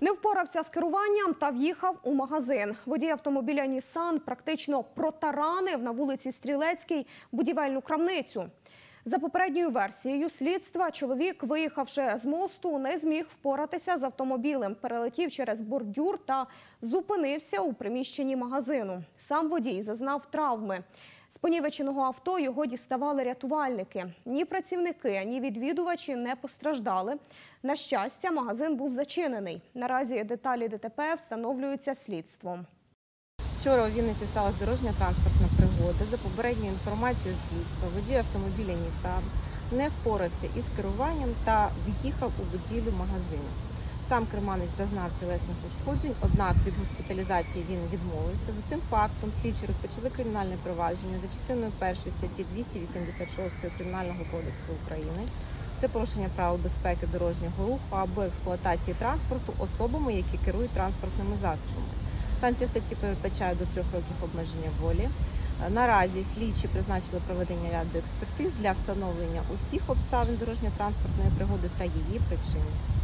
Не впорався з керуванням та в'їхав у магазин. Водій автомобіля «Нісан» практично протаранив на вулиці Стрілецькій будівельну крамницю. За попередньою версією слідства, чоловік, виїхавши з мосту, не зміг впоратися з автомобілем, перелетів через бордюр та зупинився у приміщенні магазину. Сам водій зазнав травми. З понівеченого авто його діставали рятувальники. Ні працівники, ні відвідувачі не постраждали. На щастя, магазин був зачинений. Наразі деталі ДТП встановлюються слідством. Вчора у Вінниці сталася дорожньо-транспортна пригода. За попередньою інформацією слідства, водій автомобіля «Нісан» не впорався із керуванням та в'їхав у будівлю магазину. Сам керманець зазнав тілесних ушкоджень, однак від госпіталізації він відмовився. За цим фактом слідчі розпочали кримінальне провадження за частиною 1 статті 286 Кримінального кодексу України. Це порушення правил безпеки дорожнього руху або експлуатації транспорту особами, які керують транспортними засобами. Санкція статті передбачає до 3 років обмеження волі. Наразі слідчі призначили проведення ряду експертиз для встановлення усіх обставин дорожньо-транспортної пригоди та її причин.